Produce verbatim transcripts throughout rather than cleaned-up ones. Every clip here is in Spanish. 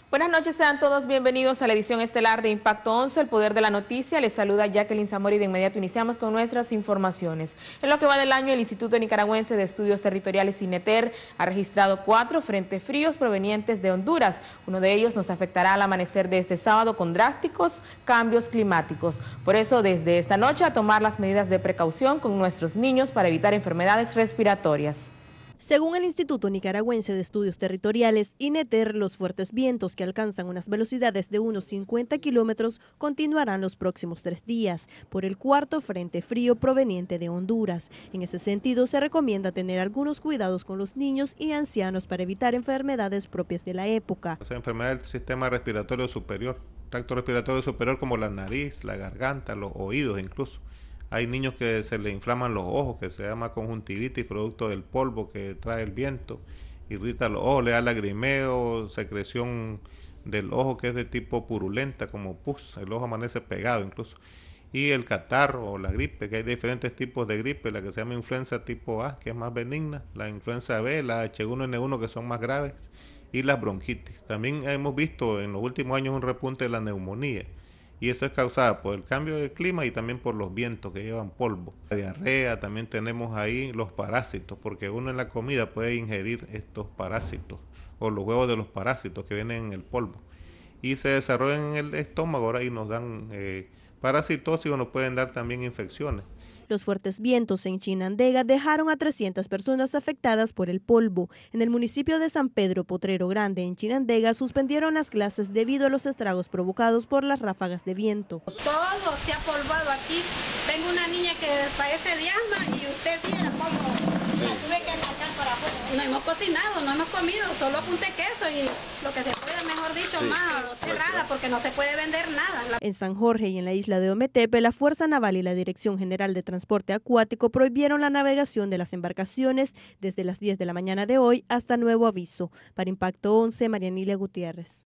Buenas noches, sean todos bienvenidos a la edición estelar de Impacto once, el poder de la noticia. Les saluda Jacqueline Zamora y de inmediato iniciamos con nuestras informaciones. En lo que va del año, el Instituto Nicaragüense de Estudios Territoriales, INETER, ha registrado cuatro frentes fríos provenientes de Honduras. Uno de ellos nos afectará al amanecer de este sábado con drásticos cambios climáticos. Por eso, desde esta noche, a tomar las medidas de precaución con nuestros niños para evitar enfermedades respiratorias. Según el Instituto Nicaragüense de Estudios Territoriales, INETER, los fuertes vientos que alcanzan unas velocidades de unos cincuenta kilómetros continuarán los próximos tres días por el cuarto frente frío proveniente de Honduras. En ese sentido, se recomienda tener algunos cuidados con los niños y ancianos para evitar enfermedades propias de la época. O sea, enfermedades del sistema respiratorio superior, tracto respiratorio superior como la nariz, la garganta, los oídos incluso. Hay niños que se le inflaman los ojos, que se llama conjuntivitis, producto del polvo que trae el viento, irrita los ojos, le da lagrimeo, secreción del ojo que es de tipo purulenta, como pus, el ojo amanece pegado incluso. Y el catarro o la gripe, que hay diferentes tipos de gripe, la que se llama influenza tipo A, que es más benigna, la influenza B, la H uno N uno, que son más graves, y las bronquitis. También hemos visto en los últimos años un repunte de la neumonía, y eso es causada por el cambio de clima y también por los vientos que llevan polvo. La diarrea, también tenemos ahí los parásitos, porque uno en la comida puede ingerir estos parásitos, o los huevos de los parásitos que vienen en el polvo, y se desarrollan en el estómago ahora y nos dan eh, parasitosis o nos pueden dar también infecciones. Los fuertes vientos en Chinandega dejaron a trescientas personas afectadas por el polvo. En el municipio de San Pedro Potrero Grande, en Chinandega, suspendieron las clases debido a los estragos provocados por las ráfagas de viento. Todo se ha polvado aquí. Tengo una niña que padece de asma y usted viera cómo la tuve que sacar para afuera. No hemos cocinado, no hemos comido, solo apunté queso y lo que se puede, mejor dicho, sí, más cerrada porque no se puede vender nada. En San Jorge y en la isla de Ometepe, la Fuerza Naval y la Dirección General de Transporte Acuático prohibieron la navegación de las embarcaciones desde las diez de la mañana de hoy hasta nuevo aviso. Para Impacto once, Marianilia Gutiérrez.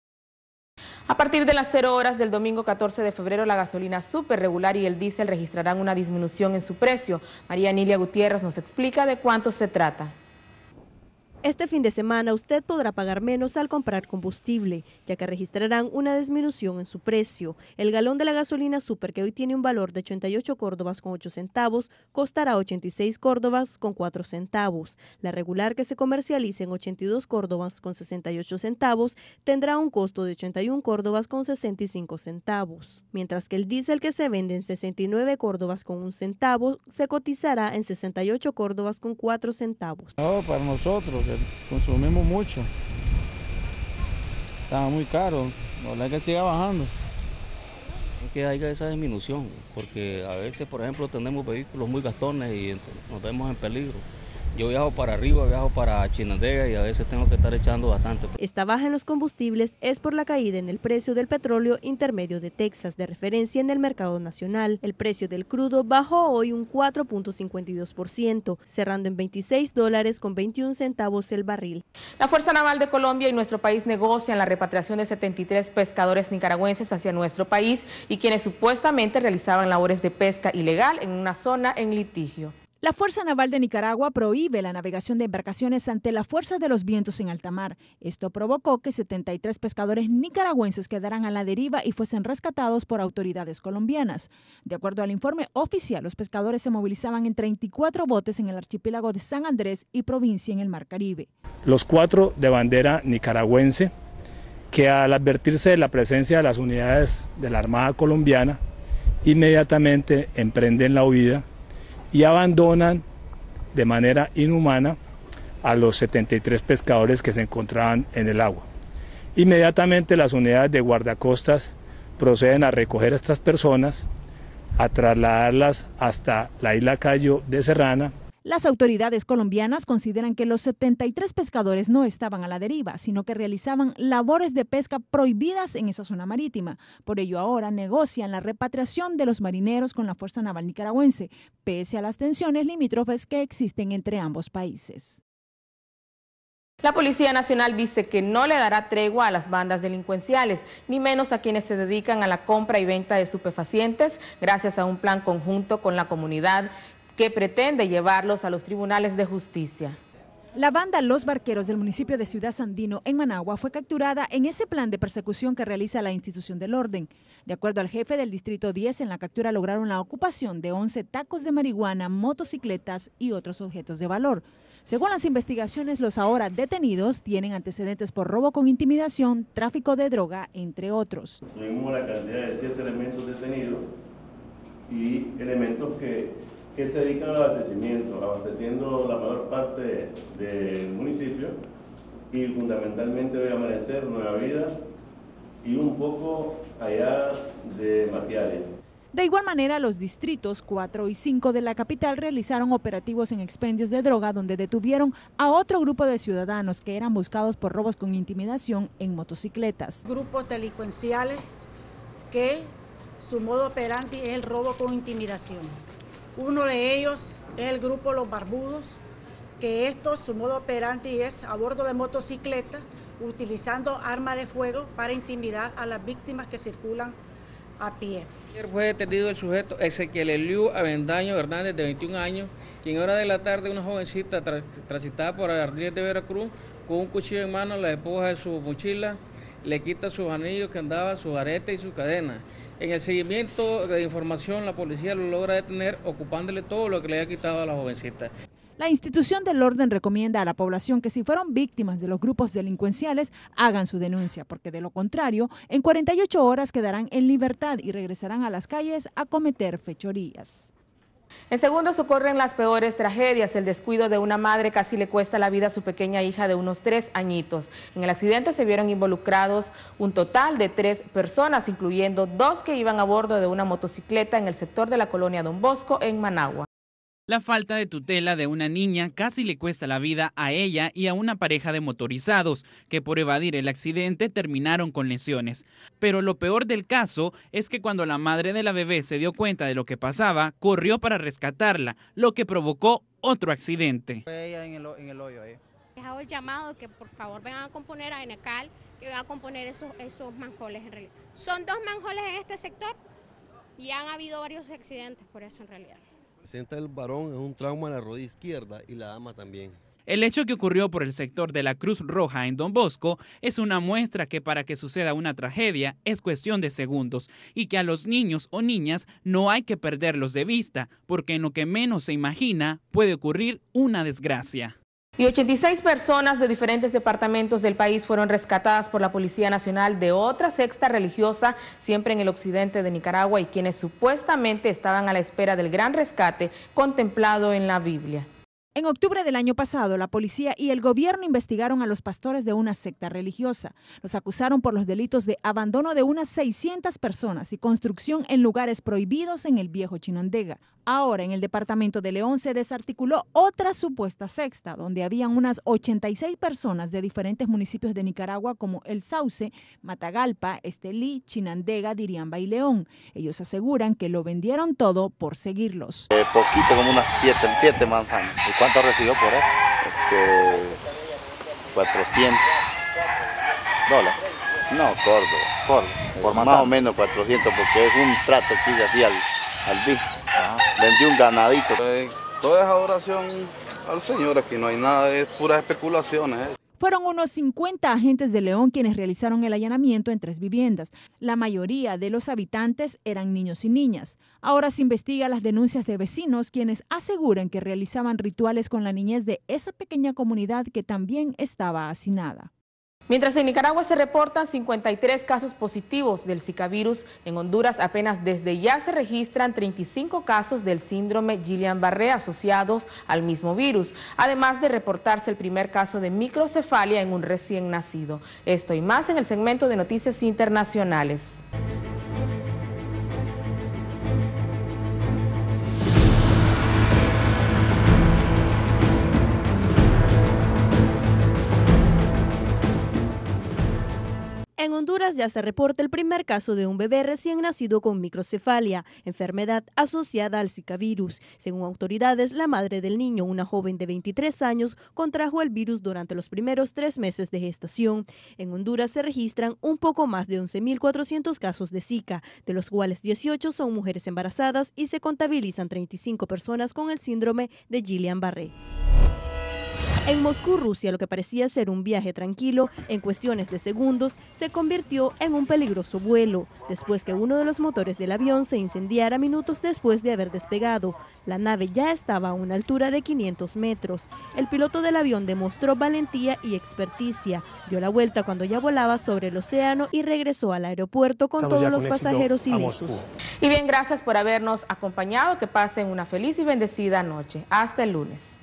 A partir de las cero horas del domingo catorce de febrero, la gasolina super regular y el diésel registrarán una disminución en su precio. Marianilia Gutiérrez nos explica de cuánto se trata. Este fin de semana usted podrá pagar menos al comprar combustible, ya que registrarán una disminución en su precio. El galón de la gasolina super, que hoy tiene un valor de ochenta y ocho córdobas con ocho centavos, costará ochenta y seis córdobas con cuatro centavos. La regular, que se comercializa en ochenta y dos córdobas con sesenta y ocho centavos, tendrá un costo de ochenta y un córdobas con sesenta y cinco centavos. Mientras que el diésel, que se vende en sesenta y nueve córdobas con un centavo, se cotizará en sesenta y ocho córdobas con cuatro centavos. No, para nosotros, consumimos mucho, está muy caro, ojalá que siga bajando. Es que haya esa disminución, porque a veces, por ejemplo, tenemos vehículos muy gastones y nos vemos en peligro. Yo viajo para arriba, viajo para Chinandega y a veces tengo que estar echando bastante. Esta baja en los combustibles es por la caída en el precio del petróleo intermedio de Texas, de referencia en el mercado nacional. El precio del crudo bajó hoy un cuatro punto cincuenta y dos por ciento, cerrando en veintiséis dólares con veintiún centavos el barril. La Fuerza Naval de Colombia y nuestro país negocian la repatriación de setenta y tres pescadores nicaragüenses hacia nuestro país y quienes supuestamente realizaban labores de pesca ilegal en una zona en litigio. La Fuerza Naval de Nicaragua prohíbe la navegación de embarcaciones ante la fuerza de los vientos en alta mar. Esto provocó que setenta y tres pescadores nicaragüenses quedaran a la deriva y fuesen rescatados por autoridades colombianas. De acuerdo al informe oficial, los pescadores se movilizaban en treinta y cuatro botes en el archipiélago de San Andrés y provincia en el Mar Caribe. Los cuatro de bandera nicaragüense, que al advertirse de la presencia de las unidades de la Armada colombiana, inmediatamente emprenden la huida y abandonan de manera inhumana a los setenta y tres pescadores que se encontraban en el agua. Inmediatamente las unidades de guardacostas proceden a recoger a estas personas, a trasladarlas hasta la isla Cayo de Serrana. Las autoridades colombianas consideran que los setenta y tres pescadores no estaban a la deriva, sino que realizaban labores de pesca prohibidas en esa zona marítima. Por ello, ahora negocian la repatriación de los marineros con la Fuerza Naval nicaragüense, pese a las tensiones limítrofes que existen entre ambos países. La Policía Nacional dice que no le dará tregua a las bandas delincuenciales, ni menos a quienes se dedican a la compra y venta de estupefacientes, gracias a un plan conjunto con la comunidad que pretende llevarlos a los tribunales de justicia. La banda Los Barqueros del municipio de Ciudad Sandino, en Managua, fue capturada en ese plan de persecución que realiza la institución del orden. De acuerdo al jefe del Distrito diez, en la captura lograron la ocupación de once tacos de marihuana, motocicletas y otros objetos de valor. Según las investigaciones, los ahora detenidos tienen antecedentes por robo con intimidación, tráfico de droga, entre otros. Tuvimos la cantidad de siete elementos detenidos y elementos que... que se dedican al abastecimiento, abasteciendo la mayor parte del municipio y fundamentalmente hoy Amanecer, Nueva Vida y un poco allá de Matiales. De igual manera, los distritos cuatro y cinco de la capital realizaron operativos en expendios de droga donde detuvieron a otro grupo de ciudadanos que eran buscados por robos con intimidación en motocicletas. Grupos delincuenciales que su modo operandi es el robo con intimidación. Uno de ellos es el grupo Los Barbudos, que esto, su modo operandi es a bordo de motocicleta, utilizando arma de fuego para intimidar a las víctimas que circulan a pie. Ayer fue detenido el sujeto Ezequiel Eliú Avendaño Hernández, de veintiún años, quien en hora de la tarde una jovencita tra transitada por Jardines de Veracruz con un cuchillo en mano la despoja de su mochila, le quita sus anillos que andaba, sus aretes y su cadena. En el seguimiento de información, la policía lo logra detener ocupándole todo lo que le había quitado a la jovencita. La institución del orden recomienda a la población que si fueron víctimas de los grupos delincuenciales, hagan su denuncia, porque de lo contrario, en cuarenta y ocho horas quedarán en libertad y regresarán a las calles a cometer fechorías. En segundos ocurren las peores tragedias. El descuido de una madre casi le cuesta la vida a su pequeña hija de unos tres añitos. En el accidente se vieron involucrados un total de tres personas, incluyendo dos que iban a bordo de una motocicleta en el sector de la colonia Don Bosco, en Managua. La falta de tutela de una niña casi le cuesta la vida a ella y a una pareja de motorizados que por evadir el accidente terminaron con lesiones. Pero lo peor del caso es que cuando la madre de la bebé se dio cuenta de lo que pasaba, corrió para rescatarla, lo que provocó otro accidente. Ella en el, en el hoyo ahí. Dejado el llamado que por favor vengan a componer a Enecal, que vengan a componer esos, esos manjoles en realidad. Son dos manjoles en este sector y han habido varios accidentes por eso en realidad. El accidente del varón es un trauma en la rodilla izquierda y la dama también. El hecho que ocurrió por el sector de la Cruz Roja en Don Bosco es una muestra que para que suceda una tragedia es cuestión de segundos y que a los niños o niñas no hay que perderlos de vista, porque en lo que menos se imagina puede ocurrir una desgracia. Y ochenta y seis personas de diferentes departamentos del país fueron rescatadas por la Policía Nacional de otra secta religiosa, siempre en el occidente de Nicaragua, y quienes supuestamente estaban a la espera del gran rescate contemplado en la Biblia. En octubre del año pasado, la policía y el gobierno investigaron a los pastores de una secta religiosa. Los acusaron por los delitos de abandono de unas seiscientas personas y construcción en lugares prohibidos en el viejo Chinandega. Ahora, en el departamento de León se desarticuló otra supuesta secta, donde habían unas ochenta y seis personas de diferentes municipios de Nicaragua como El Sauce, Matagalpa, Estelí, Chinandega, Diriamba y León. Ellos aseguran que lo vendieron todo por seguirlos. Eh, poquito, como unas siete, siete manzanas. ¿Y cuánto recibió por eso? Este, cuatrocientos dólares. No, corto, corto. Por más o menos cuatrocientos, porque es un trato que hice así al, al B I. Vendí un ganadito. Toda es adoración al Señor, aquí no hay nada, es puras especulaciones. ¿eh? Fueron unos cincuenta agentes de León quienes realizaron el allanamiento en tres viviendas. La mayoría de los habitantes eran niños y niñas. Ahora se investiga las denuncias de vecinos quienes aseguran que realizaban rituales con la niñez de esa pequeña comunidad que también estaba hacinada. Mientras en Nicaragua se reportan cincuenta y tres casos positivos del Zika virus, en Honduras apenas desde ya se registran treinta y cinco casos del síndrome Guillain-Barré asociados al mismo virus, además de reportarse el primer caso de microcefalia en un recién nacido. Esto y más en el segmento de Noticias Internacionales. En Honduras ya se reporta el primer caso de un bebé recién nacido con microcefalia, enfermedad asociada al Zika virus. Según autoridades, la madre del niño, una joven de veintitrés años, contrajo el virus durante los primeros tres meses de gestación. En Honduras se registran un poco más de once mil cuatrocientos casos de Zika, de los cuales dieciocho son mujeres embarazadas y se contabilizan treinta y cinco personas con el síndrome de Guillain-Barré. En Moscú, Rusia, lo que parecía ser un viaje tranquilo, en cuestiones de segundos, se convirtió en un peligroso vuelo, después que uno de los motores del avión se incendiara minutos después de haber despegado. La nave ya estaba a una altura de quinientos metros. El piloto del avión demostró valentía y experticia. Dio la vuelta cuando ya volaba sobre el océano y regresó al aeropuerto con todos los pasajeros ilesos. Y bien, gracias por habernos acompañado. Que pasen una feliz y bendecida noche. Hasta el lunes.